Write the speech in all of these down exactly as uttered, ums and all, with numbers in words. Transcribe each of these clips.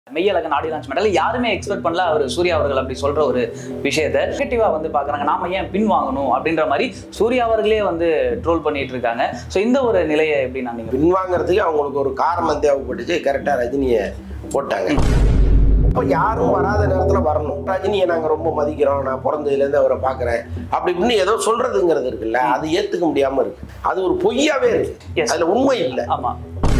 Meiyazhagan audio launch மெடல் யாருமே expect பண்ணல அவர் சூர்யா அவர்கள் அப்படி சொல்ற ஒரு விஷயத்தை நெகட்டிவா வந்து பாக்குறாங்க. நாம ஏன் பின் வாங்கணும் அப்படின்ற மாதிரி சூர்யா அவர்களே வந்து ட்ரோல் பண்ணிட்டு இருக்காங்க. ஸோ இந்த ஒரு நிலையை எப்படி நான் நீங்க பின் வாங்குறதுக்கு அவங்களுக்கு ஒரு காரணம் தேவைப்பட்டுச்சு. கரெக்டா ரஜினியை போட்டாங்க. இப்போ யாரும் வராத நேரத்தில் வரணும். ரஜினியை நாங்கள் ரொம்ப மதிக்கிறோம், நான் பிறந்ததுலேருந்து அவரை பார்க்குறேன் அப்படி இப்படின்னு ஏதோ சொல்றதுங்கிறது இருக்குல்ல, அது ஏற்றுக்க முடியாமல் இருக்கு. அது ஒரு பொய்யாவே இருக்கு, அதில் உண்மை இல்லை. ஆமா,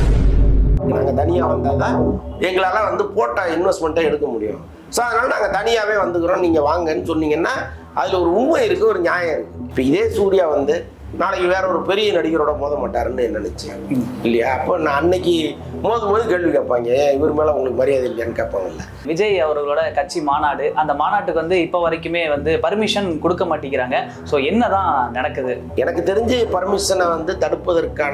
நாங்கள் தனியாக வந்தால் தான் எங்களால் வந்து போட்ட இன்வெஸ்ட்மெண்ட்டை எடுக்க முடியும். ஸோ அதனால் நாங்கள் தனியாகவே வந்துக்கிறோம், நீங்கள் வாங்கன்னு சொன்னீங்கன்னா அதில் ஒரு உண்மை இருக்குது, ஒரு நியாயம் இருக்குது. இப்போ இதே சூர்யா வந்து நாளைக்கு வேற ஒரு பெரிய நடிகரோட மோத மாட்டாருன்னு நினைச்சேன் இல்லையா? அப்போ நான் அன்னைக்கு மோதும் போது கேள்வி கேட்பாங்க, இவர் மேலே உங்களுக்கு மரியாதை இல்லையான்னு கேட்பாங்கல்ல. விஜய் அவர்களோட கட்சி மாநாடு, அந்த மாநாட்டுக்கு வந்து இப்போ வரைக்குமே வந்து பர்மிஷன் கொடுக்க மாட்டேங்கிறாங்க. ஸோ என்னதான் நடக்குது? எனக்கு தெரிஞ்சு பர்மிஷனை வந்து தடுப்பதற்கான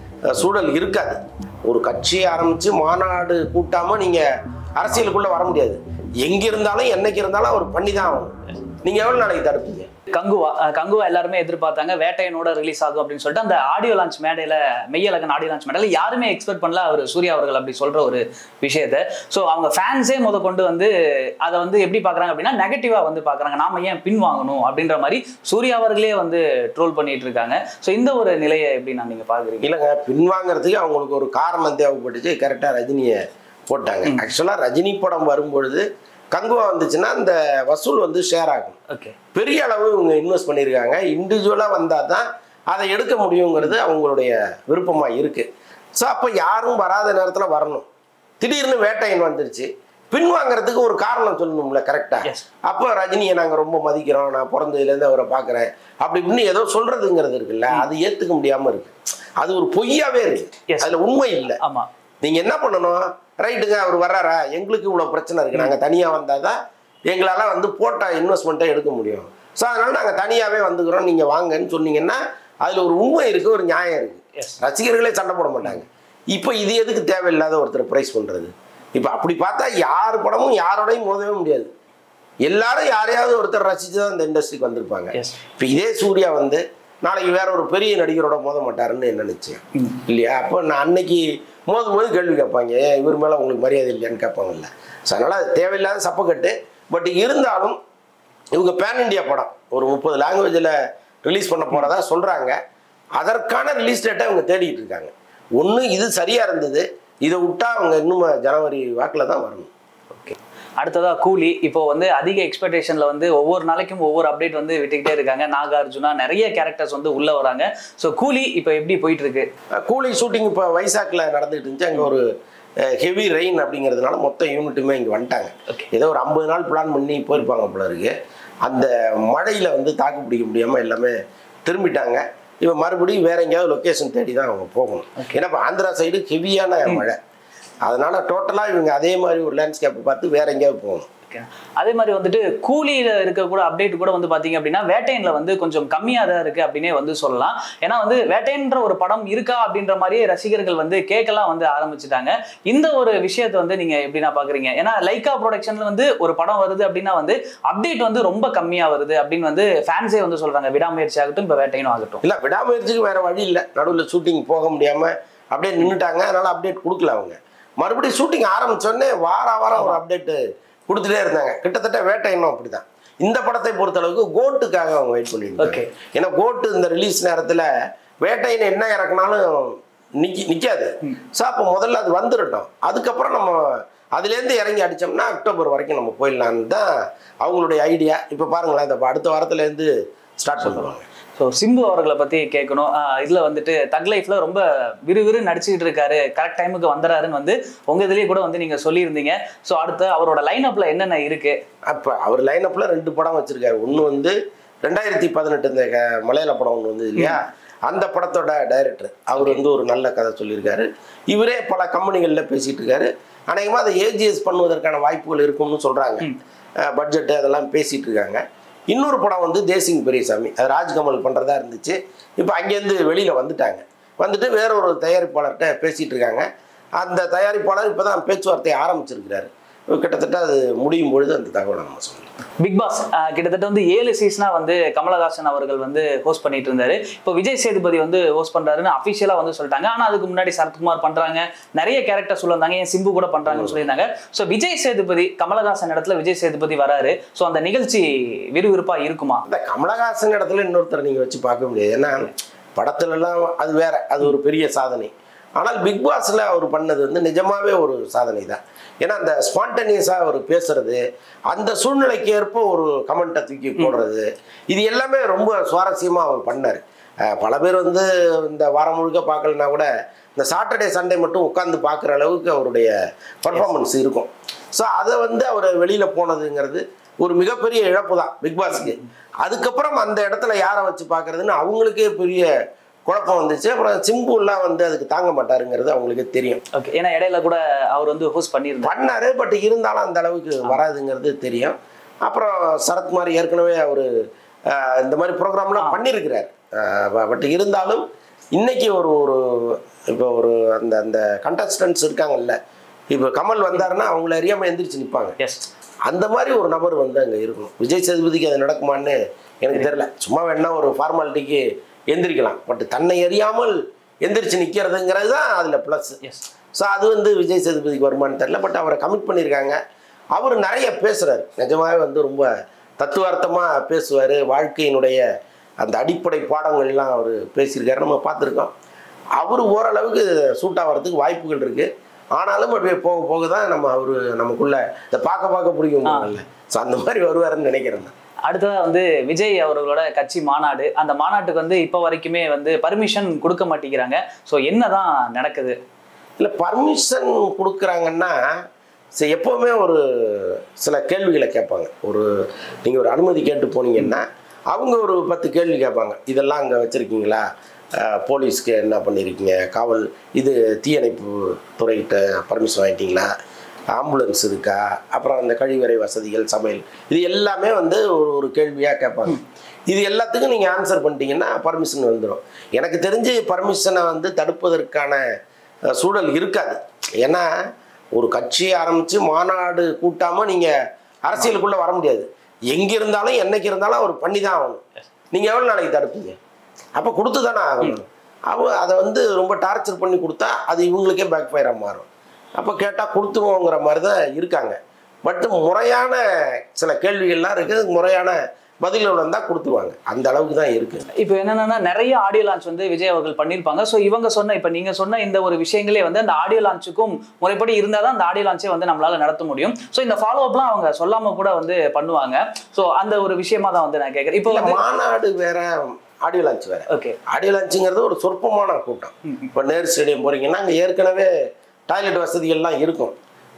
சூழல் இருக்காது. ஒரு கட்சியை ஆரம்பிச்சு மாநாடு கூட்டாம நீங்க அரசியலுக்குள்ள வர முடியாது. எங்க இருந்தாலும் என்னைக்கு இருந்தாலும் அவர் பண்ணி தான் ஆகணும். நீங்க எவ்வளவு நாளைக்கு தடுப்பீங்க? கங்குவா கங்குவா எல்லாருமே எதிர்பார்த்தாங்க, வேட்டையனோட ரிலீஸ் ஆகும் அப்படின்னு சொல்லிட்டு அந்த ஆடியோ லான்ச் மேடையில மெய்யழகன் ஆடியோ லான்ச் மேடையில யாருமே எக்ஸ்பெக்ட் பண்ணல அவர் சூர்யா அவர்கள் அப்படி சொல்ற ஒரு விஷயத்த. ஸோ அவங்க ஃபேன்ஸே முத கொண்டு வந்து அதை வந்து எப்படி பாக்குறாங்க அப்படின்னா நெகட்டிவா வந்து பாக்குறாங்க. நாம ஏன் பின் வாங்கணும் அப்படின்ற மாதிரி சூர்யா அவர்களே வந்து ட்ரோல் பண்ணிட்டு இருக்காங்க. ஸோ இந்த ஒரு நிலையை எப்படி நான் நீங்க பாக்குறீங்க? இல்லைங்க, பின் வாங்குறதுக்கு அவங்களுக்கு ஒரு காரணம் தேவைப்பட்டுச்சு. கரெக்டா ரஜினியை போட்டாங்க. ஆக்சுவலா ரஜினி படம் வரும்பொழுது கங்குவா வந்துச்சுன்னா அந்த வசூல் வந்து ஷேர் ஆகும். ஓகே, பெரிய அளவு இவங்க இன்வெஸ்ட் பண்ணியிருக்காங்க. இண்டிவிஜுவலாக வந்தால் தான் அதை எடுக்க முடியுங்கிறது அவங்களுடைய விருப்பமாக இருக்குது. ஸோ அப்போ யாரும் வராத நேரத்தில் வரணும். திடீர்னு வேட்டையன் வந்துருச்சு, பின் வாங்குறதுக்கு ஒரு காரணம் சொல்லணும்ல கரெக்டாக. அப்போ ரஜினியை நாங்கள் ரொம்ப மதிக்கிறோம், நான் பிறந்ததுலேருந்து அவரை பார்க்குறேன் அப்படி இப்படின்னு ஏதோ சொல்கிறதுங்கிறது இருக்குல்ல, அது ஏற்றுக்க முடியாமல் இருக்குது. அது ஒரு பொய்யாவே இருக்குது, அதில் உண்மை இல்லை. ஆமாம், நீங்கள் என்ன பண்ணணும், ரைட்டுங்க அவர் வர்றாரா, எங்களுக்கு இவ்வளோ பிரச்சனை இருக்குது, நாங்கள் தனியாக வந்தால் தான் எங்களால் வந்து போட்ட இன்வெஸ்ட்மெண்ட்டை எடுக்க முடியும். ஸோ அதனால் நாங்கள் தனியாகவே வந்துக்கிறோம், நீங்கள் வாங்கன்னு சொன்னீங்கன்னா அதில் ஒரு உண்மை இருக்குது, ஒரு நியாயம் இருக்குது. ரசிகர்களே சண்டை போட மாட்டாங்க. இப்போ இது எதுக்கு தேவையில்லாத ஒருத்தர் ப்ரைஸ் பண்ணுறது? இப்போ அப்படி பார்த்தா யார் படமும் யாரோடையும் மோதவே முடியாது. எல்லாரும் யாரையாவது ஒருத்தர் ரசித்து தான் இந்த இண்டஸ்ட்ரிக்கு வந்திருப்பாங்க. இப்போ இதே சூர்யா வந்து நாளைக்கு வேற ஒரு பெரிய நடிகரோட மோத மாட்டாருன்னு நினைச்சேன் இல்லையா? அப்போ நான் அன்னைக்கு மோதும் போது கேள்வி கேட்பாங்க, இவர் மேலே உங்களுக்கு மரியாதை இல்லையான்னு கேட்பாங்கல்ல. ஸோ அதனால் அது தேவையில்லாத சப்பக்கட்டு. பட் இருந்தாலும் இவங்க பேன் இண்டியா படம் ஒரு முப்பது லாங்குவேஜில் ரிலீஸ் பண்ண போகிறதா சொல்கிறாங்க. அதற்கான ரிலீஸ் டேட்டை அவங்க தேடிட்டு இருக்காங்க. ஒன்று இது சரியாக இருந்தது, இதை விட்டா அவங்க இன்னும் ஜனவரி வாக்கில் தான் வரணும். ஓகே, அடுத்ததா கூலி. இப்போ வந்து அதிக எக்ஸ்பெக்டேஷன்ல வந்து ஒவ்வொரு நாளைக்கும் ஒவ்வொரு அப்டேட் வந்து விட்டுக்கிட்டே இருக்காங்க. நாகார்ஜுனா நிறைய கேரக்டர்ஸ் வந்து உள்ள வராங்க. ஸோ கூலி இப்போ எப்படி போயிட்டு இருக்கு? கூலி ஷூட்டிங் இப்போ வைசாக்ல நடந்துட்டு இருந்துச்சு. அங்கே ஒரு ஹெவி ரெயின் அப்படிங்கிறதுனால மொத்த யூனிட்டுமே இங்கே வந்துட்டாங்க. ஏதோ ஒரு ஐம்பது நாள் பிளான் பண்ணி போயிருப்பாங்க போல இருக்கு. அந்த மழையில் வந்து தாக்கு பிடிக்க முடியாமல் எல்லாமே திரும்பிட்டாங்க. இப்போ மறுபடியும் வேற எங்கேயாவது லொக்கேஷன் தேடி தான் அவங்க போகணும். ஏன்னா இப்போ ஆந்திரா சைடு ஹெவியான மழை, அதனால டோட்டலாக இவங்க அதே மாதிரி ஒரு லேண்ட்ஸ்கேப்பை பார்த்து வேற எங்கேயாவது போகணும். அதே மாதிரி வந்துட்டு கூலியில இருக்க கூட அப்டேட் கூட வந்து பாத்தீங்க அப்படின்னா வேட்டையன்ல வந்து கொஞ்சம் கம்மியா தான் இருக்கு அப்படின்னே வந்து சொல்லலாம். ஏன்னா வந்து வேட்டையன்ற ஒரு படம் இருக்கா அப்படின்ற மாதிரியே ரசிகர்கள் வந்து கேட்கலாம் வந்து ஆரம்பிச்சுட்டாங்க. இந்த ஒரு விஷயத்தை வந்து நீங்க எப்படின்னா பாக்குறீங்க? ஏன்னா லைகா ப்ரொடக்ஷன்ல வந்து ஒரு படம் வருது அப்படின்னா வந்து அப்டேட் வந்து ரொம்ப கம்மியா வருது அப்படின்னு வந்து ஃபேன்ஸே வந்து சொல்றாங்க. விடாமுயற்சி ஆகட்டும், இப்ப வேட்டையனும் ஆகட்டும். இல்ல, விடாமுயற்சிக்கு வேற வழி இல்லை. நடுவில் ஷூட்டிங் போக முடியாம அப்படியே நின்றுட்டாங்க. அதனால அப்டேட் கொடுக்கல. அவங்க மறுபடியும் ஷூட்டிங் ஆரம்பிச்சோடனே வார வாரம் ஒரு அப்டேட்டு கொடுத்துட்டே இருந்தாங்க. கிட்டத்தட்ட வேட்டையனும் அப்படிதான். இந்த படத்தை பொறுத்தளவுக்கு கோட்டுக்காக அவங்க வெயிட் பண்ணிட்டு, ஏன்னா கோட்டு இந்த ரிலீஸ் நேரத்தில் வேட்டையன் என்ன இறக்குனாலும் நிக்க நிற்காது. ஸோ அப்போ முதல்ல அது வந்துடட்டும், அதுக்கப்புறம் நம்ம அதுலேருந்து இறங்கி அடித்தோம்னா அக்டோபர் வரைக்கும் நம்ம போயிடலான்னு தான் அவங்களுடைய ஐடியா. இப்போ பாருங்களேன், இந்த அடுத்த வாரத்துலேருந்து ஸ்டார்ட் பண்ணுவாங்க. ஸோ சிம்பு அவர்களை பற்றி கேட்கணும். இதில் வந்துட்டு தக் லைஃப்பில் ரொம்ப விறுவிறு நடிச்சுக்கிட்டு இருக்காரு, கரெக்ட் டைமுக்கு வந்துறாருன்னு வந்து உங்கள் இதுலேயே கூட வந்து நீங்கள் சொல்லியிருந்தீங்க. ஸோ அடுத்து அவரோட லைனப்பில் என்னென்ன இருக்குது? அப்போ அவர் லைனப்பில் ரெண்டு படம் வச்சுருக்காரு. ஒன்று வந்து ரெண்டாயிரத்தி பதினெட்டு இந்த மலையாள படம் ஒன்று வந்து இல்லையா, அந்த படத்தோட டைரக்டர் அவர் வந்து ஒரு நல்ல கதை சொல்லியிருக்காரு. இவரே பல கம்பெனிகளில் பேசிகிட்டு இருக்காரு. அநேகமாக அதை ஏஜிஎஸ் பண்ணுவதற்கான வாய்ப்புகள் இருக்கும்னு சொல்கிறாங்க. பட்ஜெட்டு அதெல்லாம் பேசிகிட்டு இருக்காங்க. இன்னொரு படம் வந்து தேசிங் பெரியசாமி, அது ராஜ்கமல் பண்ணுறதா இருந்துச்சு. இப்போ அங்கேருந்து வெளியில் வந்துட்டாங்க. வந்துட்டு வேற ஒரு தயாரிப்பாளர்கிட்ட பேசிகிட்டு இருக்காங்க. அந்த தயாரிப்பாளர் இப்போ தான் பேச்சுவார்த்தையை ஆரம்பிச்சிருக்கிறாரு. கிட்டத்தட்ட அது முடியும் பொழுது அந்த தகவலை நம்ம சொல்லலாம். பிக் பாஸ் கிட்டத்தட்ட வந்து ஏழு சீசனா வந்து கமலஹாசன் அவர்கள் வந்து ஹோஸ்ட் பண்ணிட்டு இருந்தாரு. இப்போ விஜய் சேதுபதி வந்து ஹோஸ்ட் பண்றாருன்னு அபிஷியலா வந்து சொல்லிட்டாங்க. ஆனா அதுக்கு முன்னாடி சரத்குமார் பண்றாங்க, நிறைய கேரக்டர் சொல்லியிருந்தாங்க, ஏன் சிம்பு கூட பண்றாங்கன்னு சொல்லியிருந்தாங்க. ஸோ விஜய் சேதுபதி கமலஹாசன் இடத்துல விஜய் சேதுபதி வராரு. ஸோ அந்த நிகழ்ச்சி விறுவிறுப்பா இருக்குமா? இந்த கமலஹாசன் இடத்துல இன்னொருத்தர் நீங்க வச்சு பார்க்க முடியாது. ஏன்னா படத்துல எல்லாம் அது வேற, அது ஒரு பெரிய சாதனை. ஆனால் பிக் பாஸ்ல அவர் பண்ணது வந்து நிஜமாவே ஒரு சாதனை தான். ஏன்னா அந்த ஸ்பான்டேனியஸாக அவர் பேசுறது, அந்த சூழ்நிலைக்கு ஏற்ப ஒரு கமெண்ட்டை தூக்கி போடுறது, இது எல்லாமே ரொம்ப சுவாரஸ்யமாக அவர் பண்ணார். பல பேர் வந்து இந்த வாரம் முழுக்க பார்க்கலனா கூட இந்த சாட்டர்டே சண்டே மட்டும் உட்காந்து பார்க்குற அளவுக்கு அவருடைய பர்ஃபார்மன்ஸ் இருக்கும். ஸோ அதை வந்து அவர் வெளியில் போனதுங்கிறது ஒரு மிகப்பெரிய இழப்பு தான் பிக் பாஸ்க்கு. அதுக்கப்புறம் அந்த இடத்துல யாரை வச்சு பார்க்குறதுன்னு அவங்களுக்கே பெரிய குழப்பம் வந்துச்சு. அப்புறம் சிம்புலாம் வந்து அதுக்கு தாங்க மாட்டாருங்கிறது அவங்களுக்கு தெரியும். ஓகே, ஏன்னா இடையில கூட அவர் வந்து ஹோஸ்ட் பண்ணியிருந்தார் பண்ணாரு, பட் இருந்தாலும் அந்த அளவுக்கு வராதுங்கிறது தெரியும். அப்புறம் சரத்குமார் ஏற்கனவே அவர் இந்த மாதிரி ப்ரோக்ராம்லாம் பண்ணியிருக்கிறார். பட் இருந்தாலும் இன்னைக்கு ஒரு ஒரு இப்போ ஒரு அந்த அந்த கண்டஸ்டன்ஸ் இருக்காங்கல்ல, இப்போ கமல் வந்தாருன்னா அவங்கள அறியாமல் எந்திரிச்சு நிற்பாங்க. எஸ், அந்த மாதிரி ஒரு நபர் வந்து அங்கே இருக்கணும். விஜய் சேதுபதிக்கு அது நடக்குமான்னு எனக்கு தெரியல. சும்மா வேணா ஒரு ஃபார்மாலிட்டிக்கு எந்திரிக்கலாம், பட் தன்னை அறியாமல் எந்திரிச்சு நிற்கிறதுங்கிறது தான் அதில் ப்ளஸ். ஸோ அது வந்து விஜய் சேதுபதிக்கு வருமானு தெரியல. பட் அவரை கமிட் பண்ணியிருக்காங்க. அவர் நிறைய பேசுகிறார், நிஜமாகவே வந்து ரொம்ப தத்துவார்த்தமாக பேசுவார். வாழ்க்கையினுடைய அந்த அடிப்படை பாடங்கள்லாம் அவர் பேசியிருக்காரு, நம்ம பார்த்துருக்கோம். அவர் ஓரளவுக்கு சூட் ஆகிறதுக்கு வாய்ப்புகள் இருக்குது. ஆனாலும் அப்படியே போக போக தான் நம்ம அவர் நமக்குள்ள இதை பார்க்க பார்க்க பிடிக்கும். ஸோ அந்த மாதிரி வருவாருன்னு நினைக்கிறேன். அடுத்ததாக வந்து விஜய் அவர்களோட கட்சி மாநாடு, அந்த மாநாட்டுக்கு வந்து இப்போ வரைக்குமே வந்து பர்மிஷன் கொடுக்க மாட்டேங்கிறாங்க. ஸோ என்னதான் நடக்குது? இல்லை, பர்மிஷன் கொடுக்குறாங்கன்னா சரி எப்போவுமே ஒரு சில கேள்விகளை கேட்பாங்க. ஒரு நீங்கள் ஒரு அனுமதி கேட்டு போனீங்கன்னா அவங்க ஒரு பத்து கேள்வி கேட்பாங்க. இதெல்லாம் அங்கே வச்சுருக்கீங்களா, போலீஸ்க்கு என்ன பண்ணியிருக்கீங்க, காவல் இது தீயணைப்பு துறைகிட்ட பர்மிஷன் வாங்கிட்டீங்களா, ஆம்புலன்ஸ் இருக்கா, அப்புறம் அந்த கழிவறை வசதிகள், சமையல், இது எல்லாமே வந்து ஒரு ஒரு கேள்வியாக கேட்பாங்க. இது எல்லாத்துக்கும் நீங்கள் ஆன்சர் பண்ணிட்டீங்கன்னா பர்மிஷன் வந்துடும். எனக்கு தெரிஞ்சு பர்மிஷனை வந்து தடுப்பதற்கான சூழல் இருக்காது. ஏன்னா ஒரு கட்சியை ஆரம்பித்து மாநாடு கூட்டாமல் நீங்கள் அரசியலுக்குள்ளே வர முடியாது. எங்கே இருந்தாலும் என்னைக்கு இருந்தாலும் அவர் பண்ணி தான் ஆகணும். நீங்கள் எவ்வளோ நாளைக்கு தடுப்பீங்க? அப்போ கொடுத்து தானே ஆகணும். அவ அதை வந்து ரொம்ப டார்ச்சர் பண்ணி கொடுத்தா அது இவங்களுக்கே பேக் ஃபயராக மாறும். அப்போ கேட்டால் கொடுத்துருவோங்கிற மாதிரி தான் இருக்காங்க. பட் முறையான சில கேள்விகள்லாம் இருக்குது, முறையான பதில்கள் வந்தால் கொடுத்துருவாங்க. அந்த அளவுக்கு தான் இருக்குது. இப்போ என்னென்னா நிறைய ஆடியோ லான்ச் வந்து விஜய் அவர்கள் பண்ணியிருப்பாங்க. ஸோ இவங்க சொன்ன இப்போ நீங்கள் சொன்ன இந்த ஒரு விஷயங்களே வந்து அந்த ஆடியோ லான்ச்சுக்கும் முறைப்படி இருந்தால் தான் அந்த ஆடியோ லான்ச்சே வந்து நம்மளால் நடத்த முடியும். ஸோ இந்த ஃபாலோ அப்லாம் அவங்க சொல்லாமல் கூட வந்து பண்ணுவாங்க. ஸோ அந்த ஒரு விஷயமா தான் வந்து நான் கேட்குறேன். இப்போ மாநாடு வேற, ஆடியோ லான்ச் வேற. ஓகே, ஆடியோ லான்ச்சுங்கிறது ஒரு சொற்பமான கூட்டம். இப்போ நேரு ஸ்டேடியம் போறீங்கன்னா அங்கே ஏற்கனவே டாய்லெட் வசதிகள்லாம் இருக்கும்.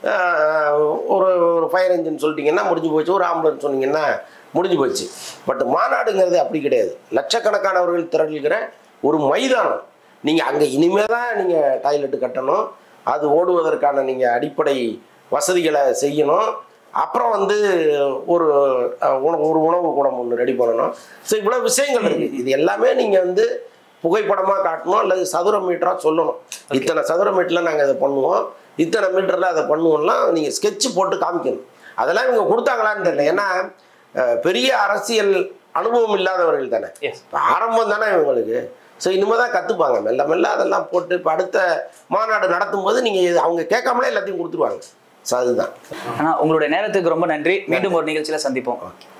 ஒரு ஒரு ஃபயர் இன்ஜின் சொல்லிட்டீங்கன்னா முடிஞ்சு போச்சு, ஒரு ஆம்புலன்ஸ் சொன்னீங்கன்னா முடிஞ்சு போச்சு. பட் மாநாடுங்கிறது அப்படி கிடையாது. லட்சக்கணக்கானவர்கள் திரள்கிற ஒரு மைதானம். நீங்கள் அங்கே இனிமேல் தான் நீங்கள் டாய்லெட்டு கட்டணும், அது ஓடுவதற்கான நீங்கள் அடிப்படை வசதிகளை செய்யணும். அப்புறம் வந்து ஒரு ஒரு உணவு கூடம் ஒன்று ரெடி பண்ணணும். ஸோ இவ்வளோ விஷயங்கள் இருக்குது. இது எல்லாமே நீங்கள் வந்து புகைப்படமாக காட்டணும், அல்லது சதுர மீட்டராக சொல்லணும். இத்தனை சதுர மீட்டரில் நாங்கள் இதை பண்ணுவோம், இத்தனை மீட்டரில் அதை பண்ணுவோம்லாம் நீங்கள் ஸ்கெட்சு போட்டு காமிக்கணும். அதெல்லாம் இவங்க கொடுத்தாங்களான்னு தெரியல. ஏன்னா பெரிய அரசியல் அனுபவம் இல்லாதவர்கள் தானே, ஆரம்பம் தானே இவங்களுக்கு. ஸோ இனிமேல் தான் கற்றுப்பாங்க மெல்ல மெல்ல. அதெல்லாம் போட்டு இப்போ அடுத்த மாநாடு நடத்தும் போது நீங்கள் அவங்க கேட்காமலே எல்லாத்தையும் கொடுத்துருவாங்க. ஸோ அதுதான். ஆனால் உங்களுடைய நேரத்துக்கு ரொம்ப நன்றி. மீண்டும் ஒரு நிகழ்ச்சியில் சந்திப்போம். ஓகே.